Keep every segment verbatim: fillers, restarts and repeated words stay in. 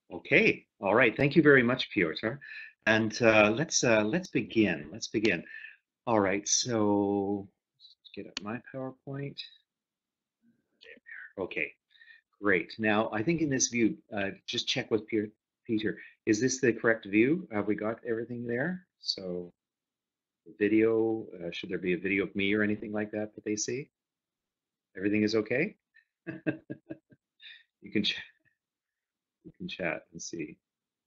Okay, all right. Thank you very much, Piotr. And uh, let's uh, let's begin. Let's begin. All right. So let's get up my PowerPoint. Okay, great. Now I think in this view, uh, just check with Pier Peter. Is this the correct view? Have we got everything there? So video. Uh, should there be a video of me or anything like that that they see? Everything is okay. You can ch you can chat and see.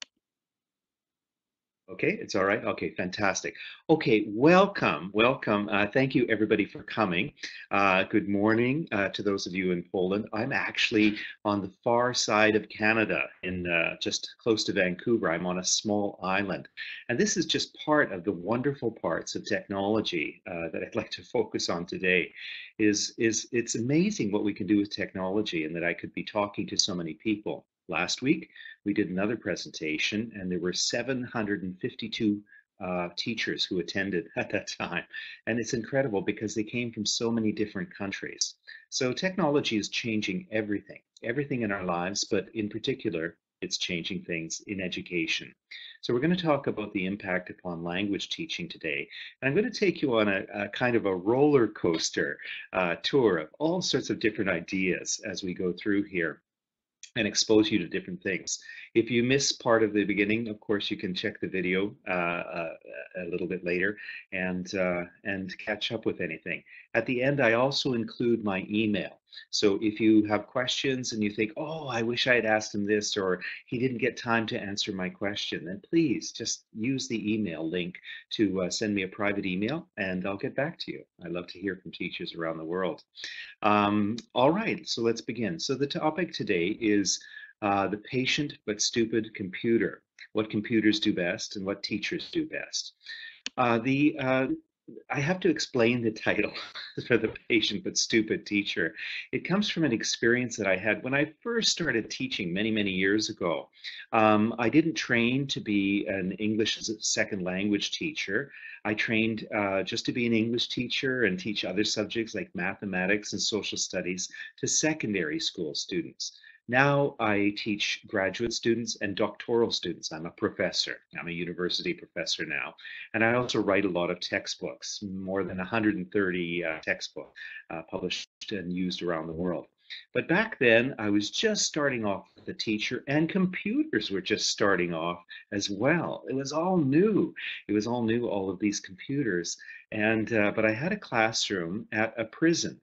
Okay, it's all right. Okay, fantastic. Okay, welcome, welcome. Uh, thank you, everybody, for coming. Uh, good morning uh, to those of you in Poland. I'm actually on the far side of Canada, in uh, just close to Vancouver. I'm on a small island, and this is just part of the wonderful parts of technology uh, that I'd like to focus on today. Is is it's amazing what we can do with technology, and that I could be talking to so many people. Last week, we did another presentation, and there were seven hundred fifty-two uh, teachers who attended at that time. And it's incredible because they came from so many different countries. So technology is changing everything, everything in our lives, but in particular, it's changing things in education. So we're going to talk about the impact upon language teaching today. And I'm going to take you on a, a kind of a roller coaster uh, tour of all sorts of different ideas as we go through here and expose you to different things. If you miss part of the beginning, of course, you can check the video uh, uh, a little bit later and uh, and catch up with anything. At the end, I also include my email. So if you have questions and you think, oh, I wish I had asked him this, or he didn't get time to answer my question, then please just use the email link to uh, send me a private email and I'll get back to you. I love to hear from teachers around the world. Um, all right, so let's begin. So the topic today is uh, the patient but stupid computer, what computers do best and what teachers do best. Uh, the uh, I have to explain the title for the patient but stupid teacher. It comes from an experience that I had when I first started teaching many, many years ago. Um, I didn't train to be an English as a second language teacher. I trained uh, just to be an English teacher and teach other subjects like mathematics and social studies to secondary school students. Now I teach graduate students and doctoral students. I'm a professor. I'm a university professor now. And I also write a lot of textbooks, more than one hundred thirty uh, textbooks uh, published and used around the world. But back then, I was just starting off as a teacher, and computers were just starting off as well. It was all new. It was all new, all of these computers. And uh, but I had a classroom at a prison.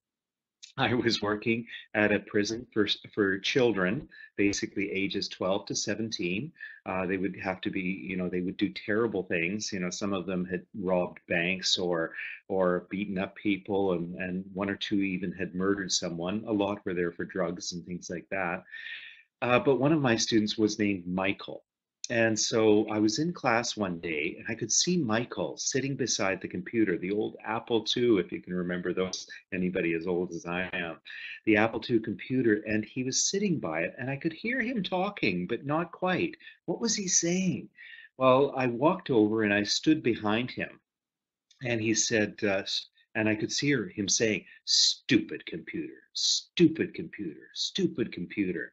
I was working at a prison for for children, basically ages twelve to seventeen. Uh, they would have to be, you know, they would do terrible things. You know, some of them had robbed banks or or beaten up people, and and one or two even had murdered someone. A lot were there for drugs and things like that. Uh, but one of my students was named Michael. And so I was in class one day and I could see Michael sitting beside the computer, the old Apple two, if you can remember those, anybody as old as I am, the Apple two computer, and he was sitting by it and I could hear him talking, but not quite. What was he saying? Well, I walked over and I stood behind him and he said, uh, and I could see him saying, stupid computer, stupid computer, stupid computer.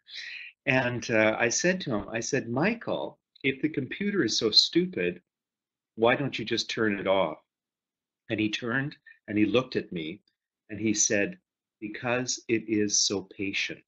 And uh, I said to him, I said, Michael, if the computer is so stupid, why don't you just turn it off? And he turned and he looked at me and he said, because it is so patient.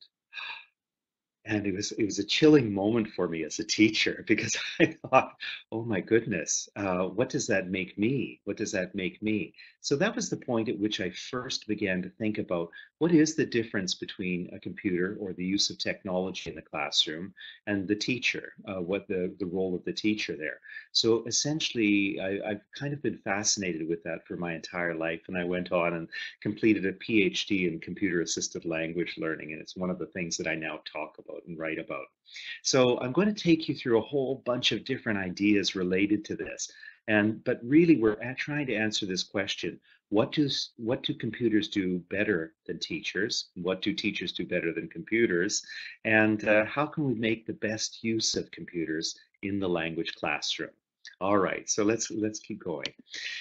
And it was it was a chilling moment for me as a teacher because I thought, oh my goodness, uh, what does that make me? What does that make me? So that was the point at which I first began to think about what is the difference between a computer or the use of technology in the classroom and the teacher, uh, what the, the role of the teacher there. So essentially, I, I've kind of been fascinated with that for my entire life. And I went on and completed a PhD in computer assisted language learning. And it's one of the things that I now talk about and write about. So I'm going to take you through a whole bunch of different ideas related to this. And but really we're at trying to answer this question. What do, what do computers do better than teachers? What do teachers do better than computers? And uh, how can we make the best use of computers in the language classroom? All right, so let's let's keep going.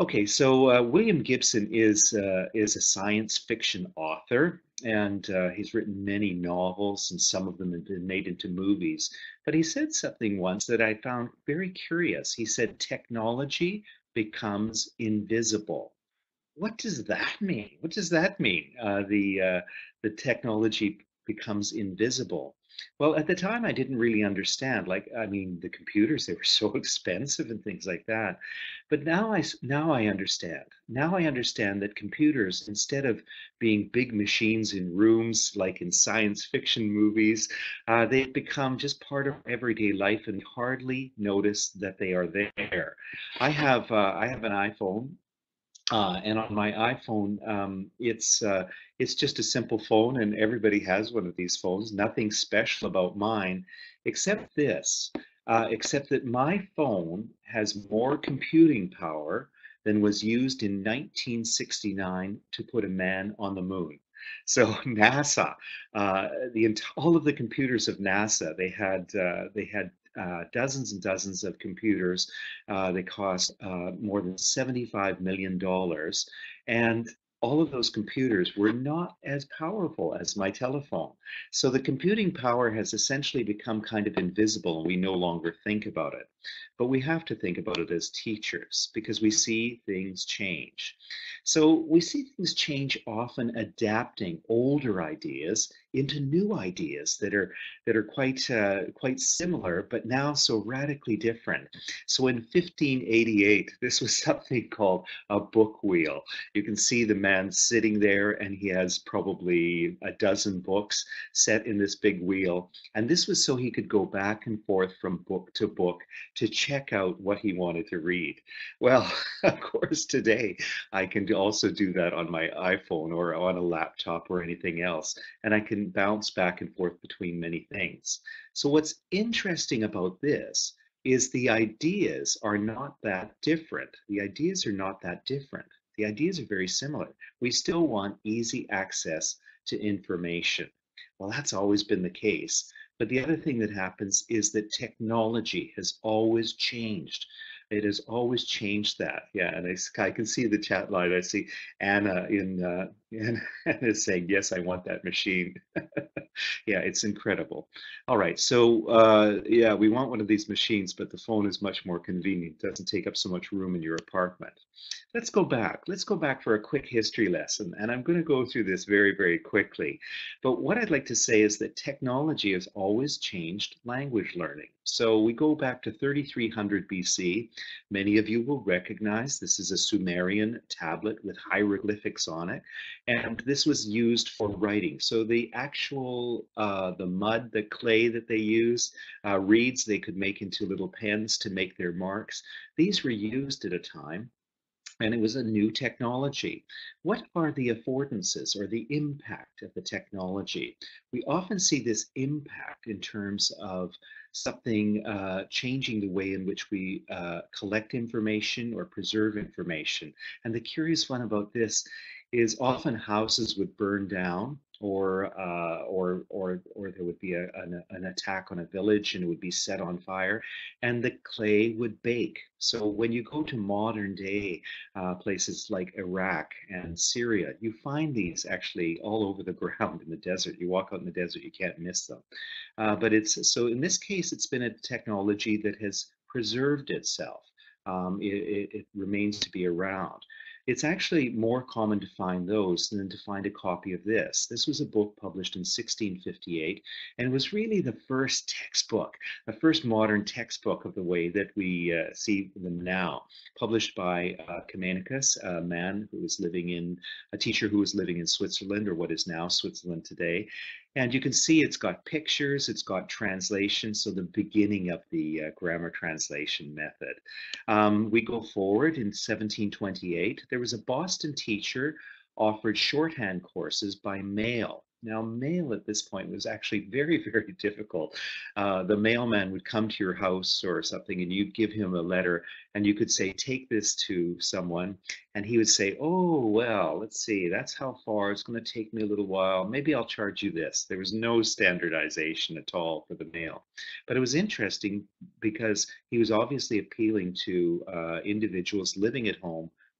Okay, so uh, William Gibson is uh, is a science fiction author, and uh, he's written many novels, and some of them have been made into movies. But he said something once that I found very curious. He said, "Technology becomes invisible." What does that mean? What does that mean? Uh, the uh, the technology becomes invisible. Well, at the time, I didn't really understand. Like, I mean, the computers, they were so expensive and things like that. But now I s- now I understand. Now I understand that computers, instead of being big machines in rooms like in science fiction movies, uh, they've become just part of everyday life and hardly notice that they are there. I have uh, I have an iPhone, uh, and on my iPhone, um, it's uh, it's just a simple phone, and everybody has one of these phones. Nothing special about mine, except this, uh, except that my phone has more computing power than was used in nineteen sixty-nine to put a man on the moon. So NASA, uh, the ent- all of the computers of NASA, they had uh, they had uh, dozens and dozens of computers. Uh, they cost uh, more than seventy-five million dollars. And all of those computers were not as powerful as my telephone. So the computing power has essentially become kind of invisible, and we no longer think about it. But we have to think about it as teachers because we see things change. So we see things change, often adapting older ideas into new ideas that are that are quite uh, quite similar, but now so radically different. So in fifteen eighty-eight, this was something called a book wheel. You can see the man sitting there, and he has probably a dozen books set in this big wheel. And this was so he could go back and forth from book to book to check out what he wanted to read. Well, of course, today I can also do that on my iPhone or on a laptop or anything else, and I can bounce back and forth between many things. So, what's interesting about this is the ideas are not that different. The ideas are not that different. The ideas are very similar. We still want easy access to information. Well, that's always been the case. But the other thing that happens is that technology has always changed. It has always changed that. Yeah, and I, s- I can see the chat line. I see Anna in, uh, Anna is saying, yes, I want that machine. Yeah, it's incredible. All right, so uh, yeah, we want one of these machines, but the phone is much more convenient. It doesn't take up so much room in your apartment. Let's go back. Let's go back for a quick history lesson, and I'm going to go through this very, very quickly. But what I'd like to say is that technology has always changed language learning. So we go back to thirty-three hundred B C. Many of you will recognize this is a Sumerian tablet with hieroglyphics on it, and this was used for writing. So the actual uh, the mud, the clay that they use, uh, reeds they could make into little pens to make their marks. These were used at a time, and it was a new technology. What are the affordances or the impact of the technology? We often see this impact in terms of something uh, changing the way in which we uh, collect information or preserve information. And the curious one about this is often houses would burn down, or uh, or or or there would be a, an, an attack on a village and it would be set on fire, and the clay would bake. So when you go to modern day uh, places like Iraq and Syria, you find these actually all over the ground in the desert. You walk out in the desert, you can't miss them. Uh, but it's so in this case, it's been a technology that has preserved itself. Um, it, it, it remains to be around. It's actually more common to find those than to find a copy of this. This was a book published in sixteen fifty-eight, and it was really the first textbook, the first modern textbook of the way that we uh, see them now, published by uh, Comenius, a man who was living in, a teacher who was living in Switzerland, or what is now Switzerland today. And you can see it's got pictures, it's got translation, so the beginning of the uh, grammar translation method. Um, we go forward in seventeen twenty-eight. There was a Boston teacher offered shorthand courses by mail. Now, mail at this point was actually very, very difficult. Uh, the mailman would come to your house or something, and you'd give him a letter, and you could say, take this to someone, and he would say, oh, well, let's see, that's how far. It's going to take me a little while. Maybe I'll charge you this. There was no standardization at all for the mail. But it was interesting because he was obviously appealing to uh, individuals living at home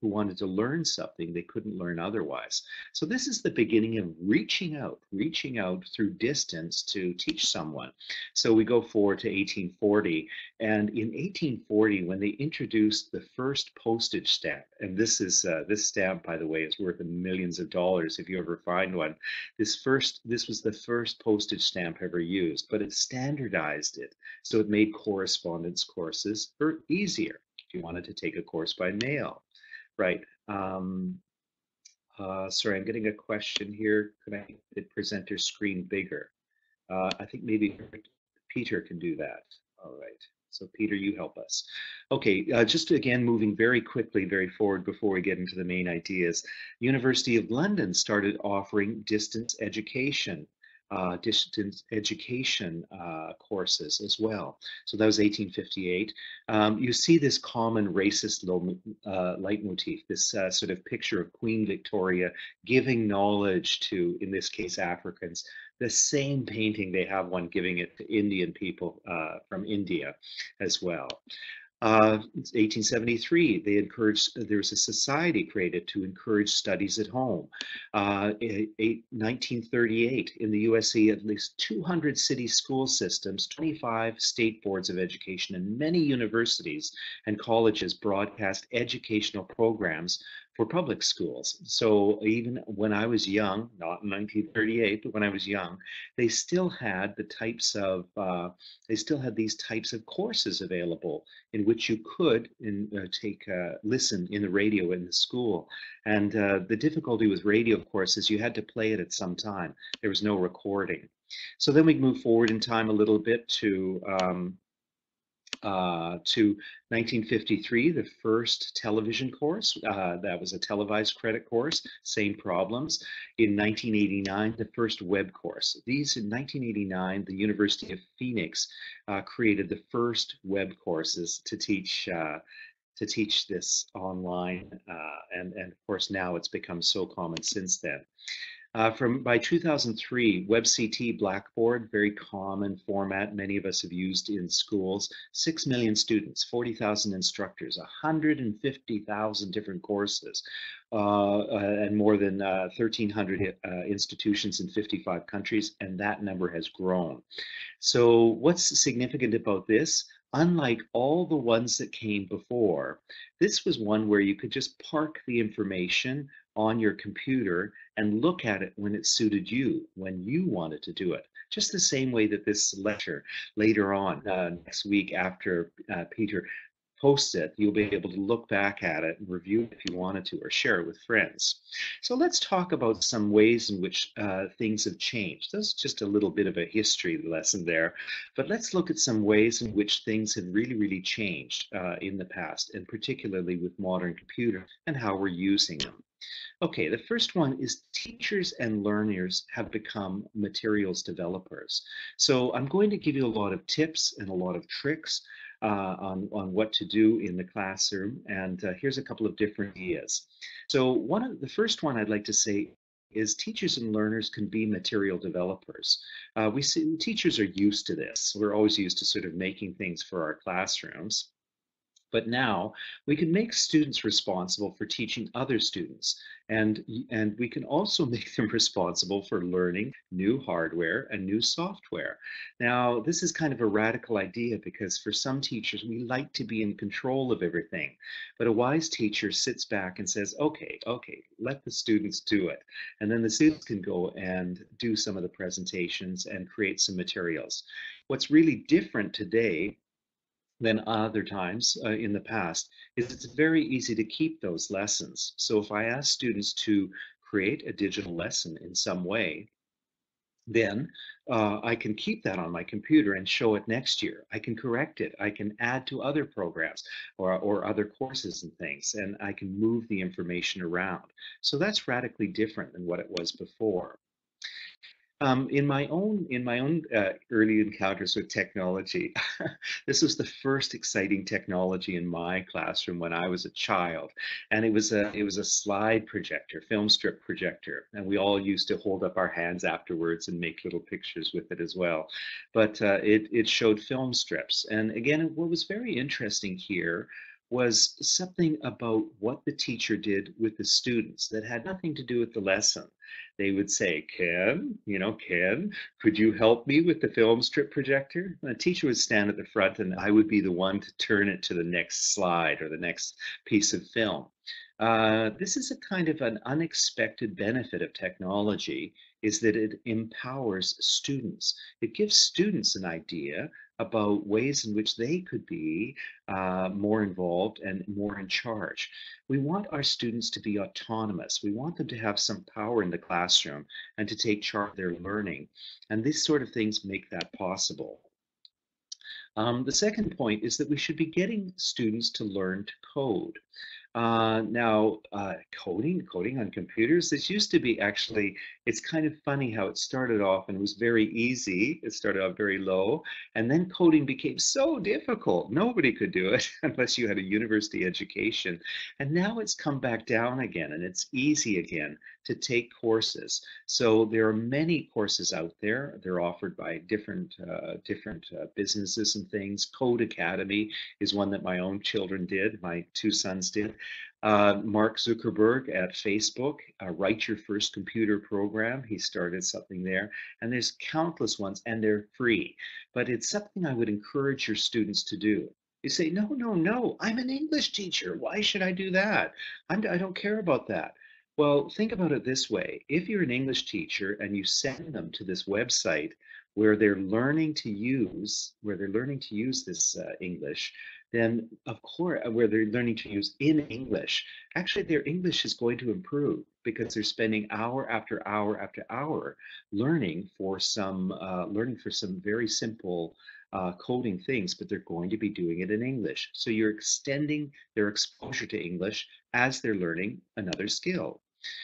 who wanted to learn something they couldn't learn otherwise. So this is the beginning of reaching out, reaching out through distance to teach someone. So we go forward to eighteen forty, and in eighteen forty, when they introduced the first postage stamp, and this is uh, this stamp, by the way, is worth millions of dollars if you ever find one. This first, this was the first postage stamp ever used, but it standardized it, so it made correspondence courses er, easier if you wanted to take a course by mail, right? Um, uh, sorry, I'm getting a question here. Could I make the presenter screen bigger? Uh, I think maybe Peter can do that. All right. So Peter, you help us. Okay, uh, just again, moving very quickly, very forward before we get into the main ideas. University of London started offering distance education, uh, distance education uh, courses as well. So that was eighteen fifty-eight. Um, you see this common racist uh, leitmotif, this uh, sort of picture of Queen Victoria giving knowledge to, in this case, Africans. The same painting, they have one giving it to Indian people uh, from India as well. Uh, eighteen seventy-three, they encouraged, there was a society created to encourage studies at home. Uh, eight, nineteen thirty-eight, in the U S A, at least two hundred city school systems, twenty-five state boards of education, and many universities and colleges broadcast educational programs for public schools. So even when I was young, not in nineteen thirty-eight, but when I was young, they still had the types of, uh, they still had these types of courses available in which you could in, uh, take, uh, listen in the radio in the school. And uh, the difficulty with radio, of course, is you had to play it at some time. There was no recording. So then we move forward in time a little bit to um, Uh, to nineteen fifty-three, the first television course. Uh, that was a televised credit course, same problems. In nineteen eighty-nine, the first web course. These, in nineteen eighty-nine, the University of Phoenix uh, created the first web courses to teach uh, to teach this online, uh, and, and of course now it's become so common since then. Uh, from by two thousand three, WebCT Blackboard, very common format many of us have used in schools. Six million students, forty thousand instructors, one hundred fifty thousand different courses, uh, uh, and more than uh, thirteen hundred uh, institutions in fifty-five countries, and that number has grown. So what's significant about this? Unlike all the ones that came before, this was one where you could just park the information on your computer and look at it when it suited you, when you wanted to do it. Just the same way that this lecture later on uh, next week after uh, Peter posts it, you'll be able to look back at it and review it if you wanted to, or share it with friends. So let's talk about some ways in which uh, things have changed. That's just a little bit of a history lesson there, but let's look at some ways in which things have really, really changed uh, in the past, and particularly with modern computers and how we're using them. Okay, the first one is teachers and learners have become materials developers. So I'm going to give you a lot of tips and a lot of tricks uh, on, on what to do in the classroom. And uh, here's a couple of different ideas. So one of the first one I'd like to say is teachers and learners can be material developers. Uh, we see teachers are used to this. We're always used to sort of making things for our classrooms. But now we can make students responsible for teaching other students, and, and we can also make them responsible for learning new hardware and new software. Now, this is kind of a radical idea because for some teachers, we like to be in control of everything. But a wise teacher sits back and says, okay, okay, let the students do it. And then the students can go and do some of the presentations and create some materials. What's really different today than other times uh, in the past is it's very easy to keep those lessons. So if I ask students to create a digital lesson in some way, then uh, I can keep that on my computer and show it next year. I can correct it. I can add to other programs or, or other courses and things, and I can move the information around. So that's radically different than what it was before. Um, in my own in my own uh, early encounters with technology, this was the first exciting technology in my classroom when I was a child, and it was a it was a slide projector, film strip projector, and we all used to hold up our hands afterwards and make little pictures with it as well. But uh, it it showed film strips, and again, what was very interesting here was something about what the teacher did with the students that had nothing to do with the lesson. They would say, Ken, you know, Ken, could you help me with the film strip projector? And the teacher would stand at the front and I would be the one to turn it to the next slide or the next piece of film. Uh, this is a kind of an unexpected benefit of technology is that it empowers students. It gives students an idea about ways in which they could be uh, more involved and more in charge. We want our students to be autonomous. We want them to have some power in the classroom and to take charge of their learning. And these sort of things make that possible. Um, the second point is that we should be getting students to learn to code. Uh, now, uh, coding, coding on computers, this used to be actually, it's kind of funny how it started off and was very easy. It started off very low, and then coding became so difficult. Nobody could do it unless you had a university education. And now it's come back down again, and it's easy again to take courses. So there are many courses out there. They're offered by different, uh, different uh, businesses and things. Code Academy is one that my own children did, my two sons did. Uh, Mark Zuckerberg at Facebook, uh, Write Your First Computer program. He started something there. And there's countless ones, and they're free. But it's something I would encourage your students to do. You say, no, no, no, I'm an English teacher. Why should I do that? I'm, I don't care about that. Well, think about it this way. If you're an English teacher and you send them to this website where they're learning to use, where they're learning to use this uh, English, then of course, where they're learning to use in English, actually their English is going to improve because they're spending hour after hour after hour learning for some, uh, learning for some very simple uh, coding things, but they're going to be doing it in English. So you're extending their exposure to English as they're learning another skill.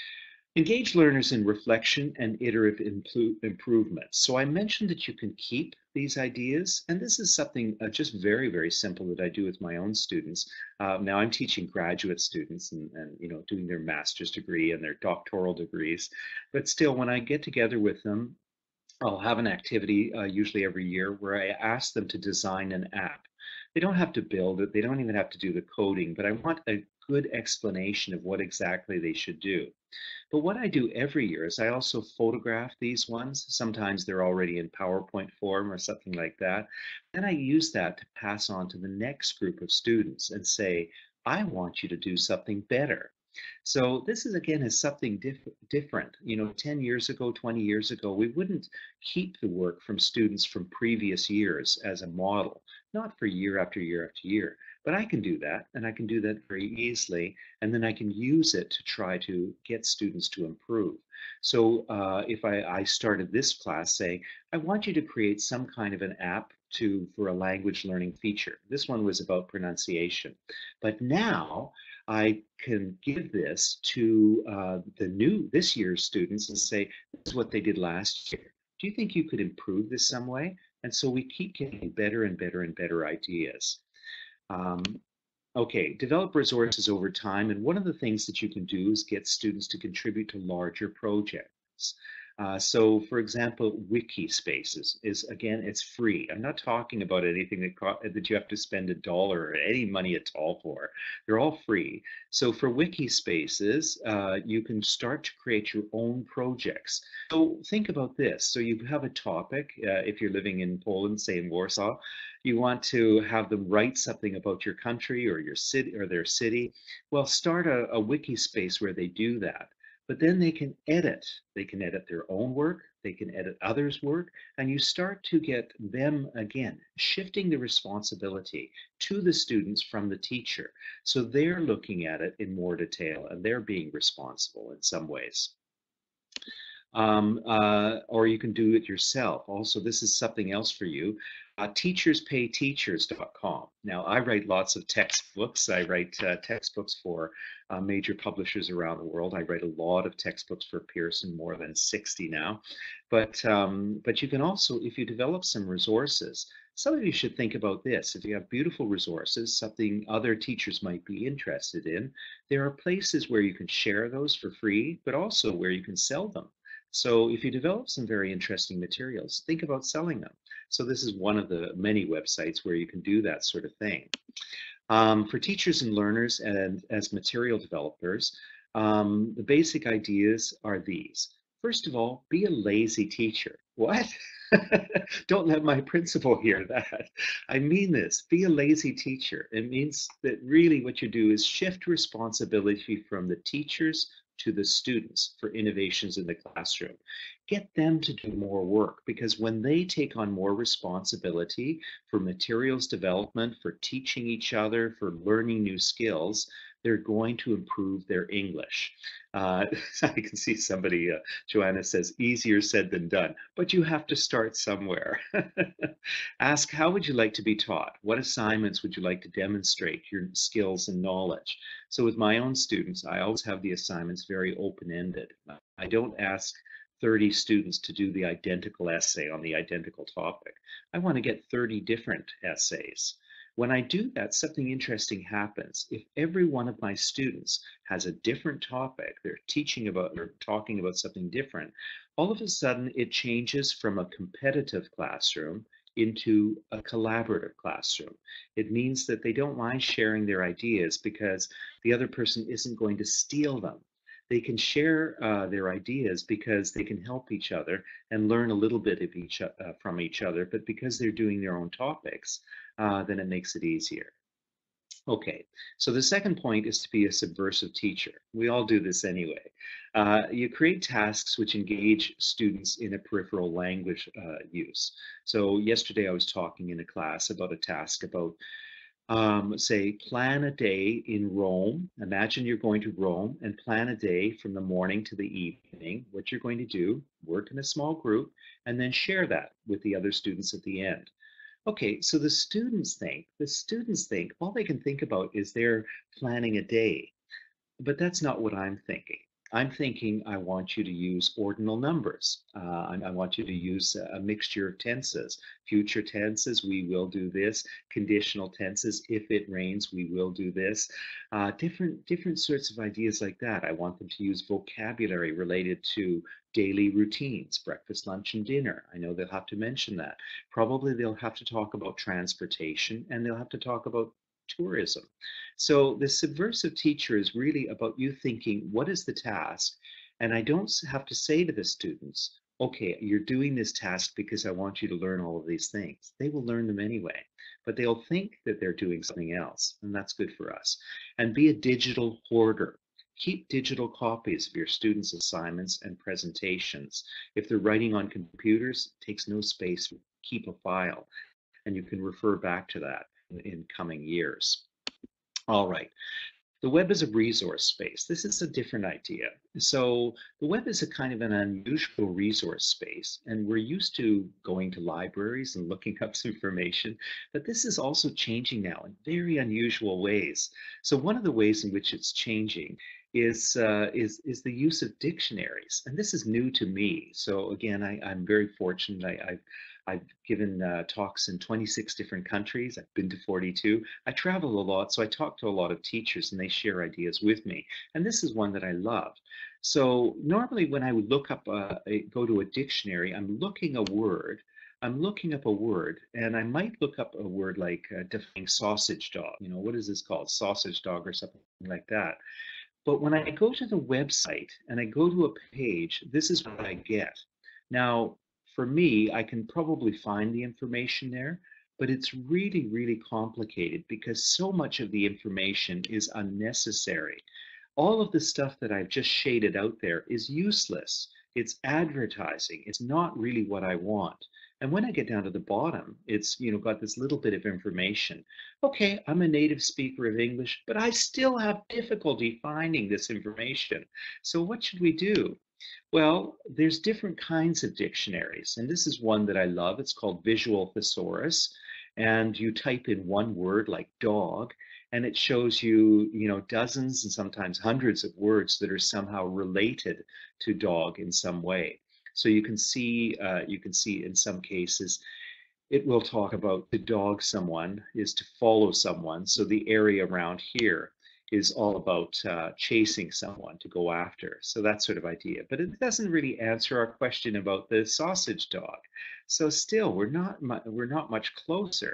Engage learners in reflection and iterative improvements. So I mentioned that you can keep these ideas, and this is something uh, just very, very simple that I do with my own students. Uh, now I'm teaching graduate students and, and, you know, doing their master's degree and their doctoral degrees, but still when I get together with them, I'll have an activity uh, usually every year where I ask them to design an app. They don't have to build it, they don't even have to do the coding, but I want a good explanation of what exactly they should do. But what I do every year is I also photograph these ones. Sometimes they're already in PowerPoint form or something like that. Then I use that to pass on to the next group of students and say, I want you to do something better. So this is again is something diff different. You know, ten years ago, twenty years ago, we wouldn't keep the work from students from previous years as a model, not for year after year after year. But I can do that, and I can do that very easily, and then I can use it to try to get students to improve. So uh, if I, I started this class saying, I want you to create some kind of an app to for a language learning feature. This one was about pronunciation. But now I can give this to uh, the new this year's students and say, this is what they did last year. Do you think you could improve this some way? And so we keep getting better and better and better ideas. Um, okay, develop resources over time. And one of the things that you can do is get students to contribute to larger projects. Uh, so, for example, wiki spaces is, again, it's free. I'm not talking about anything that, that you have to spend a dollar or any money at all for. They're all free. So for wiki spaces, uh, you can start to create your own projects. So think about this. So you have a topic, uh, if you're living in Poland, say in Warsaw, you want to have them write something about your country or your city or their city. Well, start a, a wiki space where they do that. But then they can edit. They can edit their own work, they can edit others' work, and you start to get them, again, shifting the responsibility to the students from the teacher. So they're looking at it in more detail and they're being responsible in some ways. Um, uh, or you can do it yourself. Also, this is something else for you. Uh, teachers pay teachers dot com. Now, I write lots of textbooks. I write uh, textbooks for uh, major publishers around the world. I write a lot of textbooks for Pearson, more than sixty now. But, um, but you can also, if you develop some resources, some of you should think about this. If you have beautiful resources, something other teachers might be interested in, there are places where you can share those for free, but also where you can sell them. So if you develop some very interesting materials, think about selling them. So this is one of the many websites where you can do that sort of thing. Um, for teachers and learners and as material developers, um, the basic ideas are these. First of all, be a lazy teacher. What? Don't let my principal hear that. I mean this. Be a lazy teacher. It means that really what you do is shift responsibility from the teachers to the students for innovations in the classroom. Get them to do more work because when they take on more responsibility for materials development, for teaching each other, for learning new skills, they're going to improve their English. Uh, I can see somebody, uh, Joanna says, easier said than done, but you have to start somewhere. Ask, how would you like to be taught? What assignments would you like to demonstrate your skills and knowledge? So with my own students, I always have the assignments very open-ended. I don't ask thirty students to do the identical essay on the identical topic. I want to get thirty different essays. When I do that, something interesting happens. If every one of my students has a different topic, they're teaching about or talking about something different, all of a sudden it changes from a competitive classroom into a collaborative classroom. It means that they don't mind sharing their ideas because the other person isn't going to steal them. They can share uh, their ideas because they can help each other and learn a little bit of each uh, from each other, but because they're doing their own topics, uh, then it makes it easier. Okay, so the second point is to be a subversive teacher. We all do this anyway. Uh, you create tasks which engage students in a peripheral language uh, use. So yesterday I was talking in a class about a task about um, say, plan a day in Rome. Imagine you're going to Rome and plan a day from the morning to the evening, what you're going to do, work in a small group, and then share that with the other students at the end. Okay, so the students think, the students think, all they can think about is they're planning a day. But that's not what I'm thinking. I'm thinking I want you to use ordinal numbers. Uh, I, I want you to use a, a mixture of tenses. Future tenses, we will do this. Conditional tenses, if it rains, we will do this. Uh, different, different sorts of ideas like that. I want them to use vocabulary related to daily routines, breakfast, lunch, and dinner. I know they'll have to mention that. Probably they'll have to talk about transportation and they'll have to talk about tourism. So the subversive teacher is really about you thinking, what is the task? And I don't have to say to the students, okay, you're doing this task because I want you to learn all of these things. They will learn them anyway, but they'll think that they're doing something else, and that's good for us. And be a digital hoarder. Keep digital copies of your students' assignments and presentations. If they're writing on computers, it takes no space. Keep a file, and you can refer back to that in, in coming years. All right. The web is a resource space. This is a different idea. So the web is a kind of an unusual resource space, and we're used to going to libraries and looking up some information, but this is also changing now in very unusual ways. So one of the ways in which it's changing is uh, is is the use of dictionaries, and this is new to me. So again, I, I'm very fortunate. I, I've I've given uh, talks in twenty-six different countries. I've been to forty-two. I travel a lot, so I talk to a lot of teachers and they share ideas with me. And this is one that I love. So normally when I would look up, uh, a, go to a dictionary, I'm looking a word, I'm looking up a word, and I might look up a word like uh, defining sausage dog. You know, what is this called? Sausage dog or something like that. But when I go to the website and I go to a page, this is what I get. Now, for me, I can probably find the information there, but it's really, really complicated because so much of the information is unnecessary. All of the stuff that I've just shaded out there is useless. It's advertising. It's not really what I want. And when I get down to the bottom, it's, you know, got this little bit of information. Okay, I'm a native speaker of English, but I still have difficulty finding this information. So what should we do? Well, there's different kinds of dictionaries, and this is one that I love. It's called Visual Thesaurus, and you type in one word like dog, and it shows you, you know, dozens and sometimes hundreds of words that are somehow related to dog in some way. So you can see, uh, you can see in some cases, it will talk about to dog someone is to follow someone, so the area around here. is all about uh, chasing someone to go after. So that sort of idea. But it doesn't really answer our question about the sausage dog. So still, we're not mu- we're not much closer.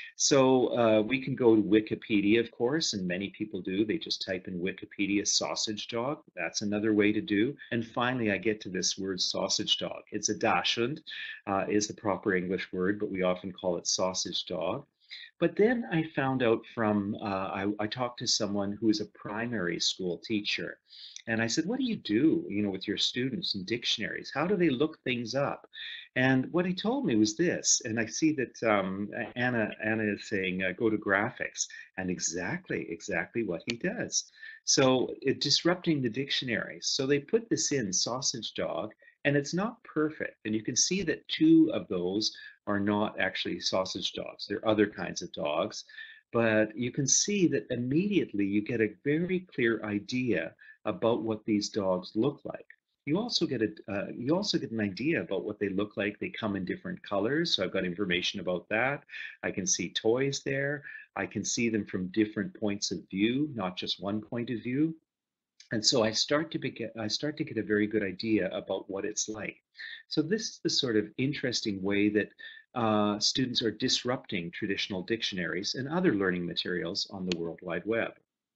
So uh, we can go to Wikipedia, of course, and many people do. They just type in Wikipedia sausage dog. That's another way to do. And finally, I get to this word sausage dog. It's a dachshund, uh, is the proper English word, but we often call it sausage dog. But then I found out from, uh, I, I talked to someone who is a primary school teacher. And I said, what do you do, you know, with your students and dictionaries? How do they look things up? And what he told me was this, and I see that um, Anna, Anna is saying, uh, go to graphics, and exactly, exactly what he does. So it, disrupting the dictionaries. So they put this in, sausage dog, and it's not perfect. And you can see that two of those are not actually sausage dogs. They're other kinds of dogs. But you can see that immediately you get a very clear idea about what these dogs look like. You also get a uh, you also get an idea about what they look like. They come in different colors, so I've got information about that. I can see toys there. I can see them from different points of view, not just one point of view. And so I start to get I start to get a very good idea about what it's like. So this is the sort of interesting way that uh, students are disrupting traditional dictionaries and other learning materials on the World Wide Web.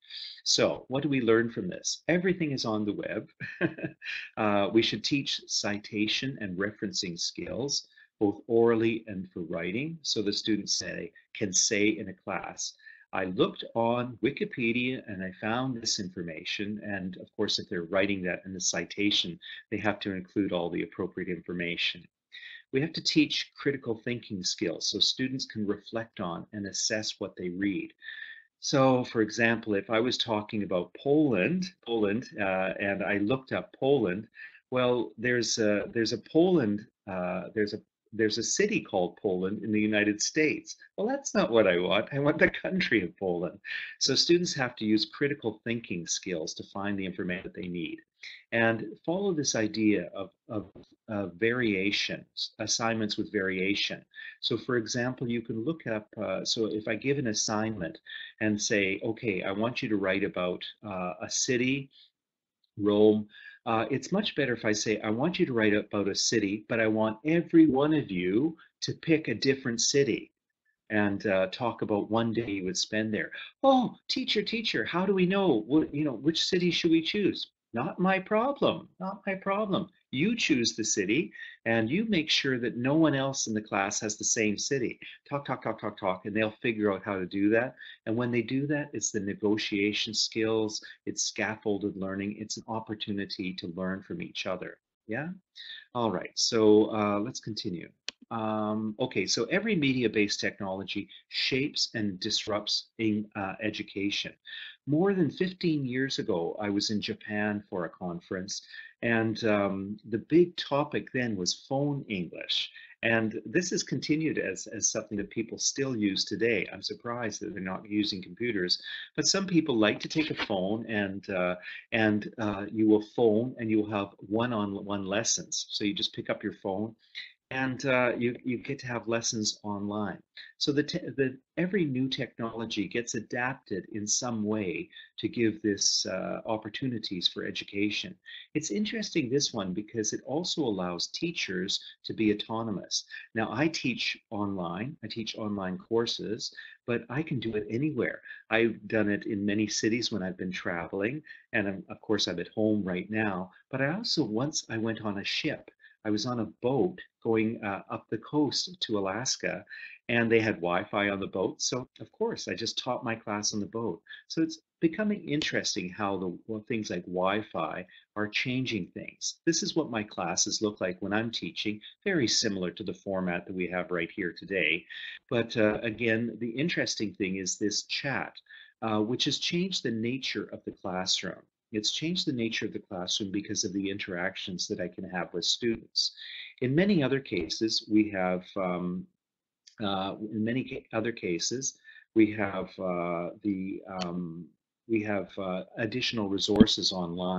So what do we learn from this? Everything is on the web. uh, we should teach citation and referencing skills, both orally and for writing. So the students say, can say in a class, I looked on Wikipedia and I found this information. And of course, if they're writing that in the citation, they have to include all the appropriate information. We have to teach critical thinking skills so students can reflect on and assess what they read. So, for example, if I was talking about Poland, Poland, uh, and I looked up Poland, well, there's a, there's a Poland, uh, there's a there's a city called Poland in the United States. Well, that's not what I want. I want the country of Poland. So students have to use critical thinking skills to find the information that they need, and follow this idea of of, of variation, assignments with variation. So, for example, you can look up. Uh, so, if I give an assignment and say, okay, I want you to write about uh, a city, Rome. Uh, it's much better if I say, I want you to write about a city, but I want every one of you to pick a different city and uh, talk about one day you would spend there. Oh, teacher, teacher, how do we know what, you know, which city should we choose? Not my problem, not my problem. You choose the city and you make sure that no one else in the class has the same city. Talk, talk, talk, talk, talk, and they'll figure out how to do that. And when they do that, it's the negotiation skills, it's scaffolded learning, it's an opportunity to learn from each other. Yeah? All right, so uh, let's continue. Um, okay, so every media-based technology shapes and disrupts in, uh, education. More than fifteen years ago, I was in Japan for a conference, and um, the big topic then was phone English. And this has continued as, as something that people still use today. I'm surprised that they're not using computers, but some people like to take a phone and uh, and uh, you will phone and you will have one-on-one lessons. So you just pick up your phone and uh, you, you get to have lessons online. So the, te- the every new technology gets adapted in some way to give this uh, opportunities for education. It's interesting, this one, because it also allows teachers to be autonomous. Now, I teach online, I teach online courses, but I can do it anywhere. I've done it in many cities when I've been traveling, and I'm, of course I'm at home right now, but I also, once I went on a ship. I was on a boat going uh, up the coast to Alaska, and they had Wi-Fi on the boat. So of course, I just taught my class on the boat. So it's becoming interesting how the well, things like Wi-Fi are changing things. This is what my classes look like when I'm teaching, very similar to the format that we have right here today. But uh, again, the interesting thing is this chat, uh, which has changed the nature of the classroom. It's changed the nature of the classroom because of the interactions that I can have with students. In many other cases, we have, um, uh, in many ca other cases, we have uh, the um, we have uh, additional resources online.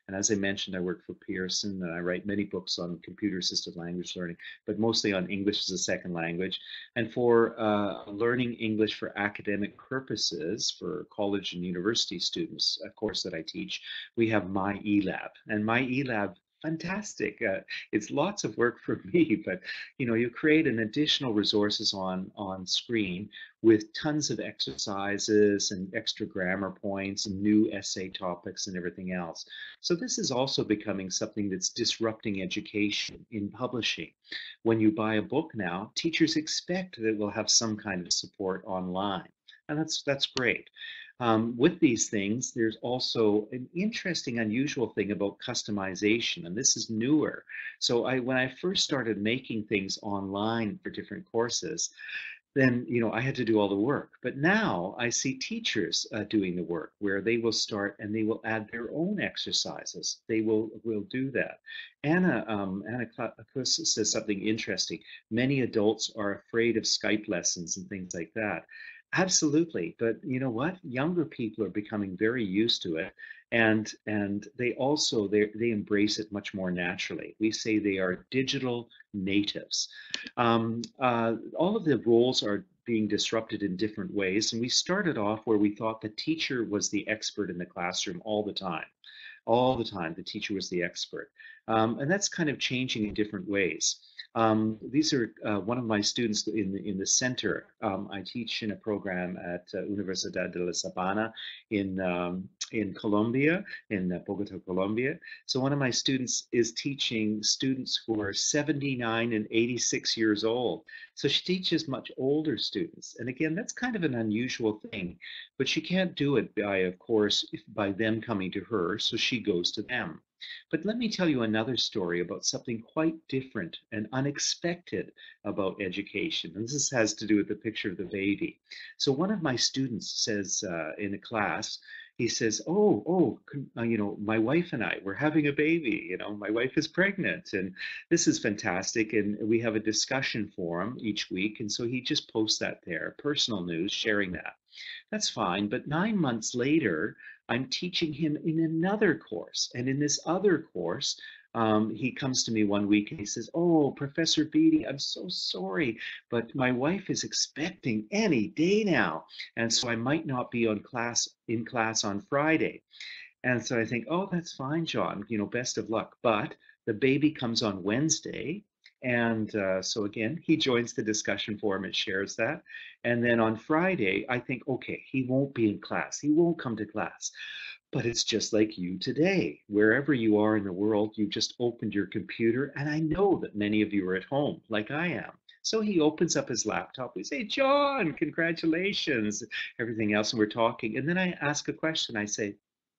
And as I mentioned, I work for Pearson and I write many books on computer assisted language learning, but mostly on English as a second language. And for uh, learning English for academic purposes, for college and university students, a course that I teach, we have My eLab. And My eLab, fantastic. Uh, it's lots of work for me, but you know, you create an additional resources on on screen with tons of exercises and extra grammar points and new essay topics and everything else. So this is also becoming something that's disrupting education in publishing. When you buy a book now, teachers expect that we'll have some kind of support online. And that's that's great. Um, with these things, there's also an interesting, unusual thing about customization, and this is newer. So I, when I first started making things online for different courses, then you know I had to do all the work. But now I see teachers uh, doing the work where they will start and they will add their own exercises. They will will do that. Anna um, Anna Klaus says something interesting. Many adults are afraid of Skype lessons and things like that. Absolutely, but you know what? Younger people are becoming very used to it, and and they also they they embrace it much more naturally. We say they are digital natives. Um, uh, all of the roles are being disrupted in different ways. And we started off where we thought the teacher was the expert in the classroom all the time. All the time, the teacher was the expert. Um, and that's kind of changing in different ways. Um, these are uh, one of my students in the, in the center. Um, I teach in a program at uh, Universidad de La Sabana in, um, in Colombia, in uh, Bogota, Colombia. So one of my students is teaching students who are seventy-nine and eighty-six years old. So she teaches much older students. And again, that's kind of an unusual thing, but she can't do it by, of course, if, by them coming to her. So she goes to them. But let me tell you another story about something quite different and unexpected about education. And this has to do with the picture of the baby. So one of my students says uh, in a class, he says, oh, oh, uh, you know, my wife and I, we're having a baby, you know, my wife is pregnant and this is fantastic. And we have a discussion forum each week. And so he just posts that there, personal news, sharing that. That's fine. But nine months later, I'm teaching him in another course. And in this other course, um, he comes to me one week and he says, oh, Professor Beatty, I'm so sorry, but my wife is expecting any day now. And so I might not be on class in class on Friday. And so I think, oh, that's fine, John, you know, best of luck. But the baby comes on Wednesday. And uh, so again, he joins the discussion forum and shares that. And then on Friday, I think, okay, he won't be in class. He won't come to class. But it's just like you today. Wherever you are in the world, you just opened your computer. And I know that many of you are at home, like I am. So he opens up his laptop. We say, John, congratulations, everything else. And we're talking. And then I ask a question. I say,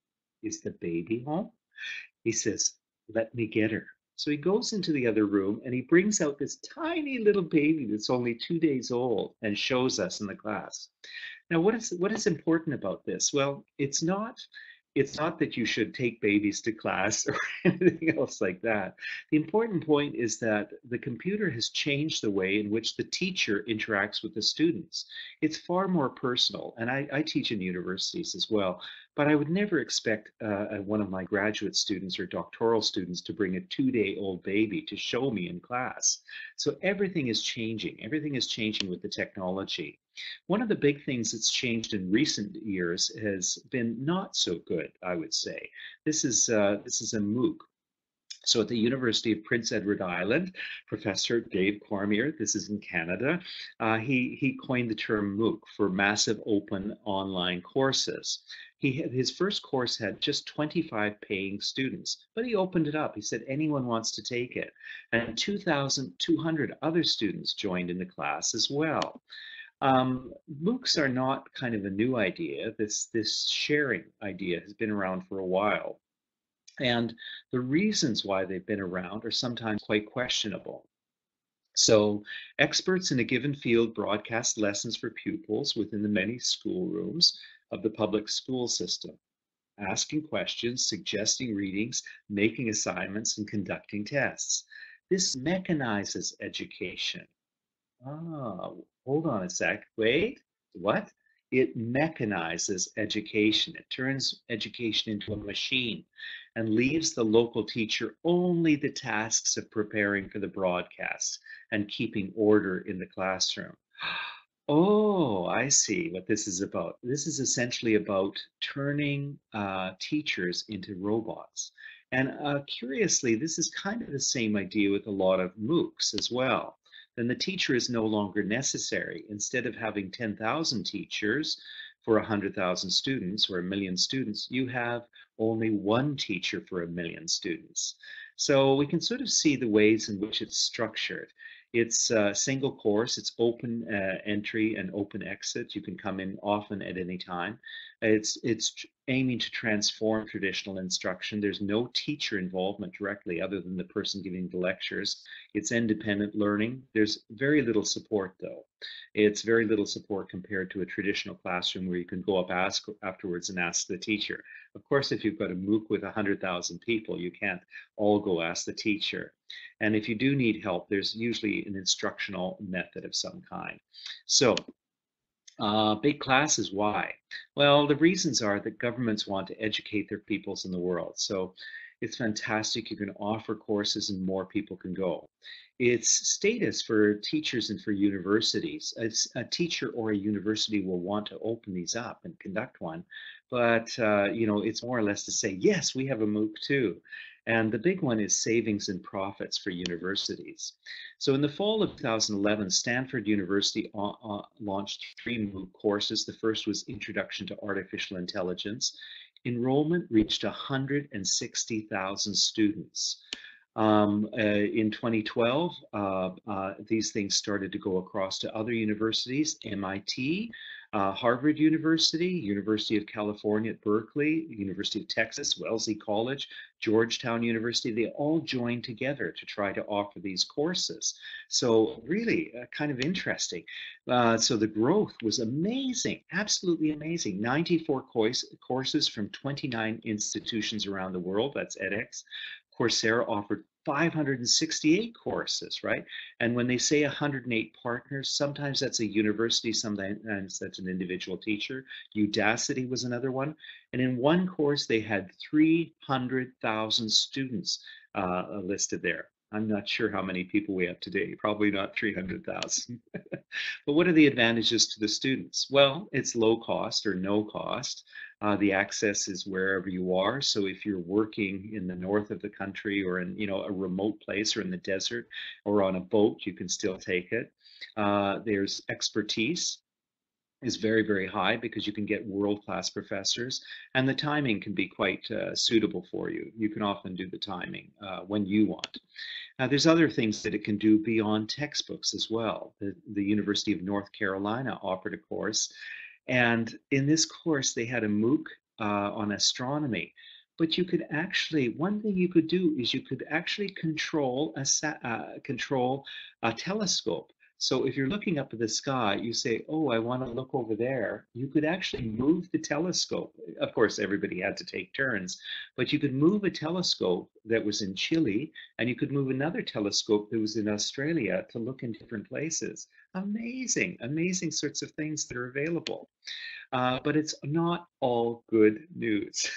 is the baby home? He says, let me get her. So he goes into the other room and he brings out this tiny little baby that's only two days old and shows us in the class. Now, what is what is important about this? Well, it's not it's not that you should take babies to class or anything else like that. The important point is that the computer has changed the way in which the teacher interacts with the students. It's far more personal, and I, I teach in universities as well, but I would never expect uh, one of my graduate students or doctoral students to bring a two-day-old baby to show me in class. So everything is changing. Everything is changing with the technology. One of the big things that's changed in recent years has been not so good, I would say. This is uh, this is a MOOC. So at the University of Prince Edward Island, Professor Dave Cormier, this is in Canada, uh, he, he coined the term MOOC for Massive Open Online Courses. He had, his first course had just twenty-five paying students, but he opened it up. He said anyone wants to take it. And two thousand two hundred other students joined in the class as well. Um, MOOCs are not kind of a new idea. This, this sharing idea has been around for a while. And the reasons why they've been around are sometimes quite questionable. So experts in a given field broadcast lessons for pupils within the many schoolrooms of the public school system, asking questions, suggesting readings, making assignments, and conducting tests. This mechanizes education. Ah, hold on a sec. Wait, what? It mechanizes education. It turns education into a machine. and leaves the local teacher only the tasks of preparing for the broadcasts and keeping order in the classroom. Oh, I see what this is about. This is essentially about turning uh, teachers into robots. And uh, curiously, this is kind of the same idea with a lot of MOOCs as well. Then the teacher is no longer necessary. Instead of having ten thousand teachers for one hundred thousand students or a million students, you have only one teacher for a million students. So we can sort of see the ways in which it's structured. It's a single course, it's open uh, entry and open exit. You can come in often at any time. It's, it's aiming to transform traditional instruction. There's no teacher involvement directly other than the person giving the lectures. It's independent learning. There's very little support though. It's very little support compared to a traditional classroom where you can go up ask afterwards and ask the teacher. Of course, if you've got a MOOC with one hundred thousand people, you can't all go ask the teacher. And if you do need help, there's usually an instructional method of some kind. So, uh, big classes, why? Well, the reasons are that governments want to educate their peoples in the world. So it's fantastic. You can offer courses and more people can go. It's status for teachers and for universities. As a teacher or a university will want to open these up and conduct one, but uh, you know, it's more or less to say, yes, we have a MOOC too. And the big one is savings and profits for universities. So in the fall of two thousand eleven, Stanford University uh, uh, launched three MOOC courses. The first was Introduction to Artificial Intelligence. Enrollment reached one hundred sixty thousand students. Um, uh, in twenty twelve, uh, uh, these things started to go across to other universities, M I T, uh, Harvard University, University of California at Berkeley, University of Texas, Wellesley College, Georgetown University. They all joined together to try to offer these courses. So really uh, kind of interesting. Uh, so the growth was amazing, absolutely amazing. ninety-four course, courses from twenty-nine institutions around the world, that's edX. Coursera offered five hundred sixty-eight courses, right? And when they say one hundred eight partners, sometimes that's a university, sometimes that's an individual teacher. Udacity was another one. And in one course, they had three hundred thousand students uh, listed there. I'm not sure how many people we have today, probably not three hundred thousand. But what are the advantages to the students? Well, it's low cost or no cost. Uh, the access is wherever you are. So if you're working in the north of the country or in, you know, a remote place or in the desert or on a boat, you can still take it. Uh, there's expertise is very, very high because you can get world-class professors, and the timing can be quite uh, suitable for you. You can often do the timing uh, when you want. Now, there's other things that it can do beyond textbooks as well. The, the University of North Carolina offered a course, and in this course, they had a MOOC uh, on astronomy. But you could actually, one thing you could do is you could actually control a uh, control a telescope. So if you're looking up at the sky, you say, oh, I want to look over there. You could actually move the telescope. Of course, everybody had to take turns, but you could move a telescope that was in Chile, and you could move another telescope that was in Australia to look in different places. Amazing, amazing sorts of things that are available. Uh, but it's not all good news.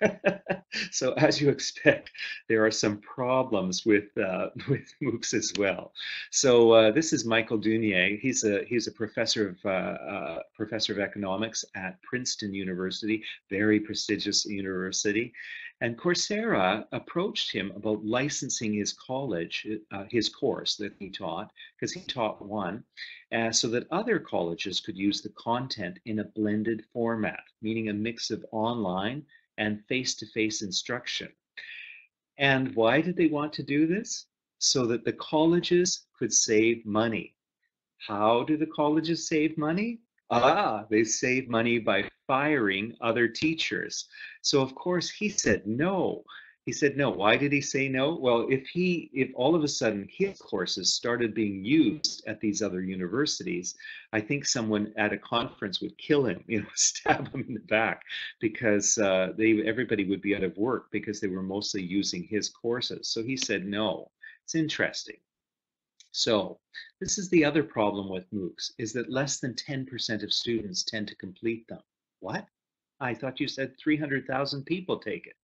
So as you expect, there are some problems with uh, with MOOCs as well. So uh, this is Michael Dunier. He's a he's a professor of uh, uh, professor of economics at Princeton University, very prestigious university. And Coursera approached him about licensing his college, uh, his course that he taught, because he taught one, uh, so that other colleges could use the content in a blended format, meaning a mix of online and face-to-face instruction. And why did they want to do this? So that the colleges could save money. How do the colleges save money? Ah, they save money by firing other teachers. So of course he said no. He said no. Why did he say no? Well, if he, if all of a sudden his courses started being used at these other universities, I think someone at a conference would kill him, you know, stab him in the back, because uh, they, everybody would be out of work because they were mostly using his courses. So he said no. It's interesting. So this is the other problem with MOOCs, is that less than ten percent of students tend to complete them. What? I thought you said three hundred thousand people take it.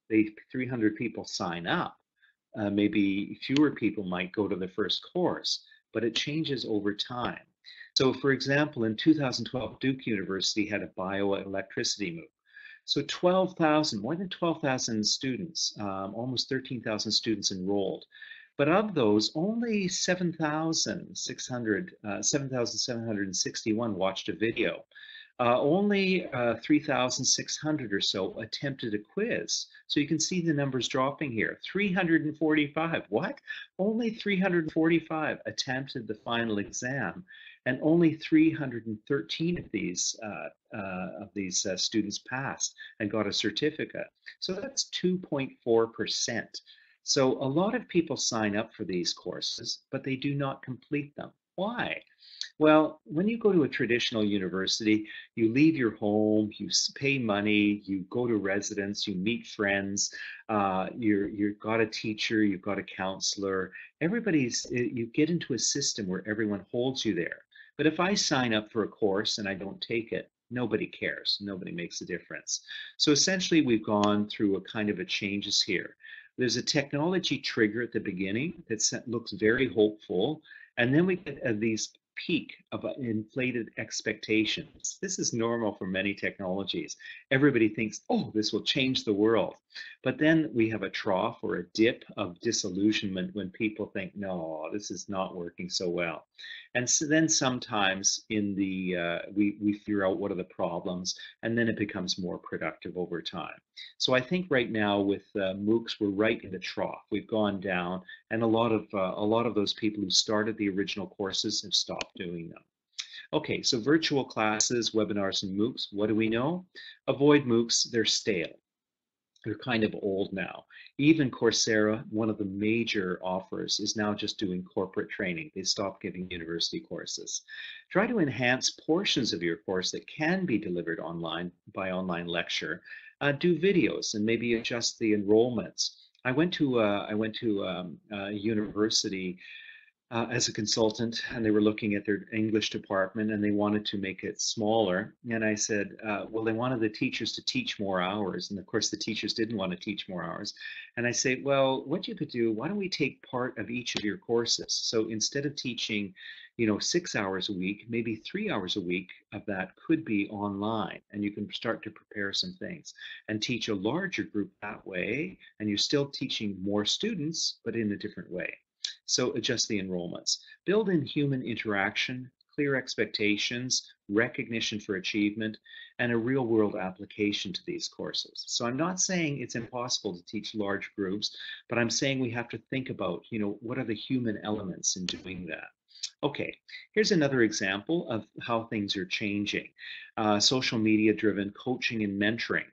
they three hundred people sign up, uh, maybe fewer people might go to the first course, but it changes over time. So, for example, in two thousand twelve, Duke University had a bioelectricity MOOC. So twelve thousand, more than twelve thousand students, um, almost thirteen thousand students enrolled. But of those, only seven thousand six hundred, uh, seven thousand seven hundred sixty-one watched a video. Uh, only uh, three thousand six hundred or so attempted a quiz. So you can see the numbers dropping here. three hundred forty-five. What? Only three hundred forty-five attempted the final exam, and only three hundred thirteen of these uh, uh, of these uh, students passed and got a certificate. So that's two point four percent. So a lot of people sign up for these courses, but they do not complete them. Why? Well, when you go to a traditional university, you leave your home, you pay money, you go to residence, you meet friends, uh, you're, you've got a teacher, you've got a counselor. Everybody's, you get into a system where everyone holds you there. But if I sign up for a course and I don't take it, nobody cares. Nobody makes a difference. So essentially, we've gone through a kind of a changes here. There's a technology trigger at the beginning that looks very hopeful. And then we get uh, these peak of uh, inflated expectations. This is normal for many technologies. Everybody thinks, oh, this will change the world. But then we have a trough or a dip of disillusionment when people think, no, this is not working so well. And so then sometimes in the, uh, we, we figure out what are the problems, and then it becomes more productive over time. So I think right now with uh, MOOCs, we're right in the trough. We've gone down, and a lot of uh, a lot of those people who started the original courses have stopped doing them. Okay, so virtual classes, webinars, and MOOCs, what do we know? Avoid MOOCs, they're stale. They're kind of old now. Even Coursera, one of the major offers, is now just doing corporate training. They stopped giving university courses. Try to enhance portions of your course that can be delivered online by online lecture. Uh, do videos and maybe adjust the enrollments. I went to uh, I went to um, a university uh, as a consultant, and they were looking at their English department, and they wanted to make it smaller. And I said, uh, well, they wanted the teachers to teach more hours, and of course the teachers didn't want to teach more hours. And I say, well, what you could do, why don't we take part of each of your courses? So instead of teaching, you know, six hours a week, maybe three hours a week of that could be online, and you can start to prepare some things and teach a larger group that way, and you're still teaching more students, but in a different way. So adjust the enrollments. Build in human interaction, clear expectations, recognition for achievement, and a real-world application to these courses. So I'm not saying it's impossible to teach large groups, but I'm saying we have to think about, you know, what are the human elements in doing that? Okay, here's another example of how things are changing. Uh, social media-driven coaching and mentoring.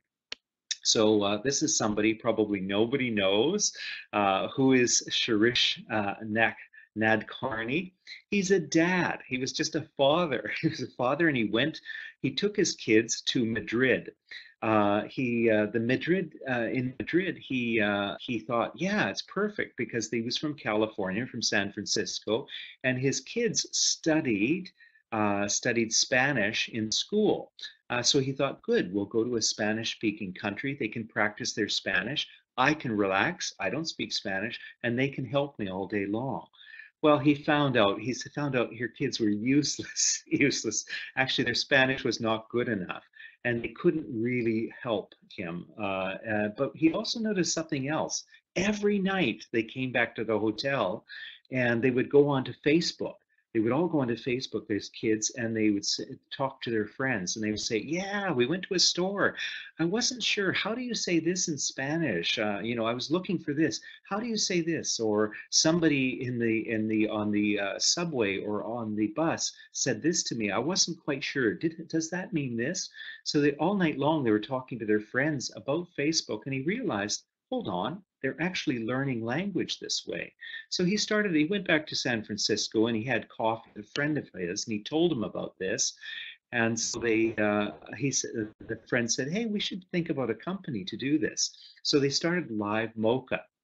So uh, this is somebody probably nobody knows, uh, who is Sharish uh, Nak Nadkarni. He's a dad. He was just a father. He was a father, and he went. He took his kids to Madrid. Uh, he uh, the Madrid uh, in Madrid. He uh, he thought, yeah, it's perfect because he was from California, from San Francisco, and his kids studied uh, studied Spanish in school. Uh, so he thought, good, we'll go to a Spanish-speaking country. They can practice their Spanish. I can relax. I don't speak Spanish, and they can help me all day long. Well, he found out, he found out your kids were useless, useless. Actually, their Spanish was not good enough, and they couldn't really help him. Uh, uh, but he also noticed something else. Every night they came back to the hotel, and they would go on to Facebook. They would all go onto Facebook, those kids, and they would say, talk to their friends, and they would say, yeah, we went to a store. I wasn't sure. How do you say this in Spanish? Uh, you know, I was looking for this. How do you say this? Or somebody in the in the on the uh, subway or on the bus said this to me. I wasn't quite sure. Did does that mean this? So they all night long they were talking to their friends about Facebook, and he realized, hold on, they're actually learning language this way. So he started, he went back to San Francisco, and he had coffee with a friend of his, and he told him about this. And so they, uh, he said, the friend said, hey, we should think about a company to do this. So they started Live Mocha.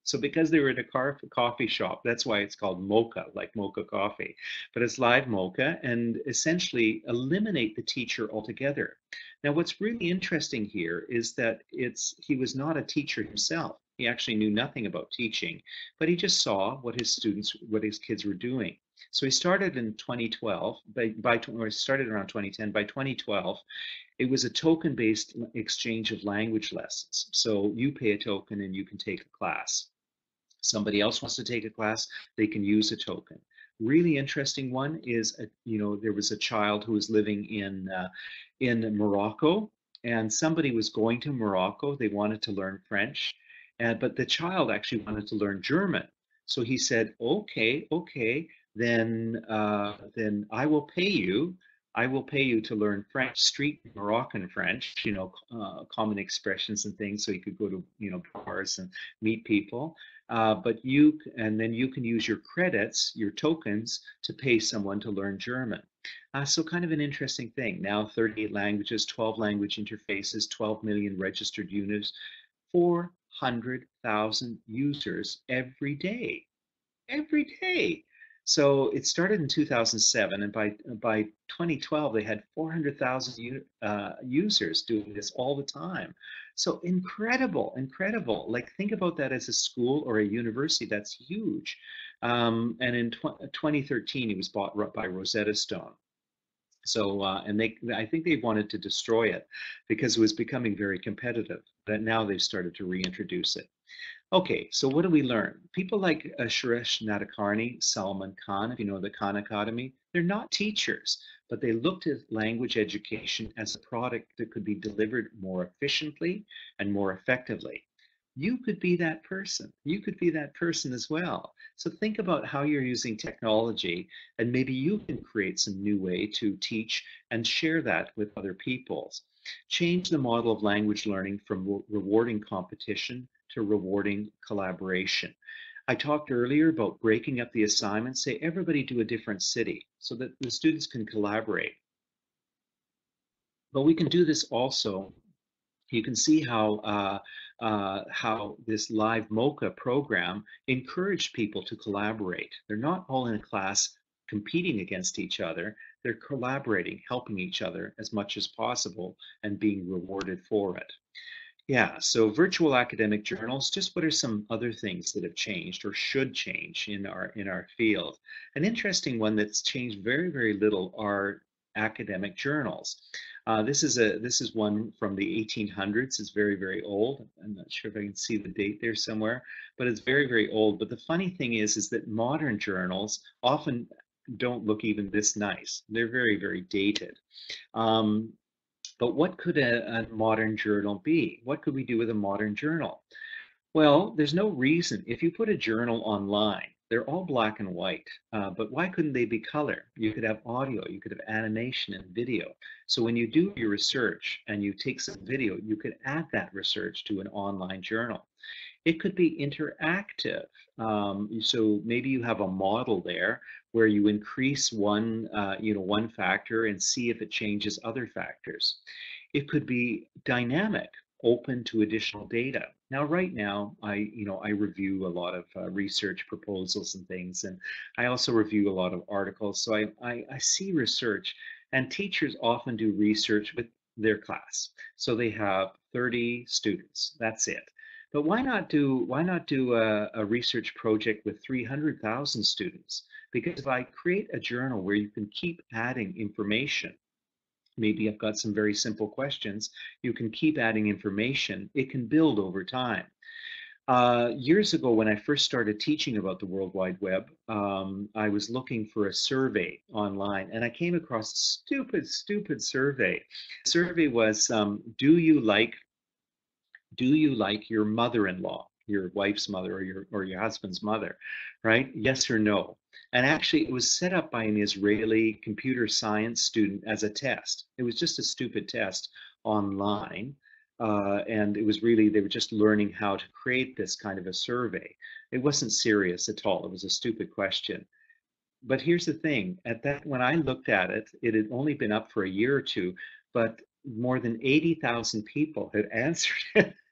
So because they were in a car, coffee shop, that's why it's called mocha, like mocha coffee. But it's live mocha and essentially eliminate the teacher altogether. Now, what's really interesting here is that it's he was not a teacher himself. He actually knew nothing about teaching, but he just saw what his students, what his kids were doing. So he started in twenty twelve, by, by or he started around twenty ten. By twenty twelve, it was a token-based exchange of language lessons. So you pay a token and you can take a class. Somebody else wants to take a class, they can use a token. Really interesting one is, a, you know, there was a child who was living in uh, in Morocco, and somebody was going to Morocco. They wanted to learn French, and but the child actually wanted to learn German. So he said, "Okay, okay, then uh, then I will pay you. I will pay you to learn French, street Moroccan French, you know, uh, common expressions and things, so you could go to, you know, bars and meet people. Uh, but you, and then you can use your credits, your tokens, to pay someone to learn German. Uh, so kind of an interesting thing. Now thirty-eight languages, twelve language interfaces, twelve million registered users, four hundred thousand users every day every day. So it started in two thousand seven, and by by twenty twelve they had four hundred thousand uh, users doing this all the time. So incredible, incredible. Like think about that as a school or a university. That's huge. Um, and in tw twenty thirteen, it was bought by Rosetta Stone. So, uh, and they, I think they wanted to destroy it because it was becoming very competitive. But now they've started to reintroduce it. Okay, so what do we learn? People like uh, Suresh Nadakarni, Salman Khan, if you know the Khan Academy, they're not teachers, but they looked at language education as a product that could be delivered more efficiently and more effectively. You could be that person. You could be that person as well. So think about how you're using technology, and maybe you can create some new way to teach and share that with other people. Change the model of language learning from re rewarding competition to rewarding collaboration. I talked earlier about breaking up the assignments, say everybody do a different city so that the students can collaborate. But we can do this also. You can see how uh, uh, how this live mocha program encouraged people to collaborate. They're not all in a class competing against each other. They're collaborating, helping each other as much as possible and being rewarded for it. Yeah, so virtual academic journals, just what are some other things that have changed or should change in our in our field? An interesting one that's changed very, very little are academic journals. Uh, this is a this is one from the eighteen hundreds. It's very, very old. I'm not sure if I can see the date there somewhere, but it's very, very old. But the funny thing is, is that modern journals often don't look even this nice. They're very, very dated. Um, but what could a, a modern journal be? What could we do with a modern journal? Well, there's no reason. If you put a journal online, they're all black and white, uh, but why couldn't they be color? You could have audio, you could have animation and video. So when you do your research and you take some video, you could add that research to an online journal. It could be interactive. Um, so maybe you have a model there where you increase one, uh, you know, one factor and see if it changes other factors. It could be dynamic, open to additional data. Now, right now, I, you know, I review a lot of uh, research proposals and things, and I also review a lot of articles. So I, I, I see research, and teachers often do research with their class. So they have thirty students. That's it. But why not do why not do a, a research project with three hundred thousand students? Because if I create a journal where you can keep adding information, maybe I've got some very simple questions, you can keep adding information, it can build over time. Uh, years ago, when I first started teaching about the World Wide Web, um, I was looking for a survey online, and I came across a stupid, stupid survey. The survey was, um, do you like do you like your mother-in-law, your wife's mother or your or your husband's mother, right? Yes or no. And actually it was set up by an Israeli computer science student as a test. It was just a stupid test online. Uh, and it was really, they were just learning how to create this kind of a survey. It wasn't serious at all. It was a stupid question. But here's the thing, at that, when I looked at it, it had only been up for a year or two, but more than eighty thousand people had answered it.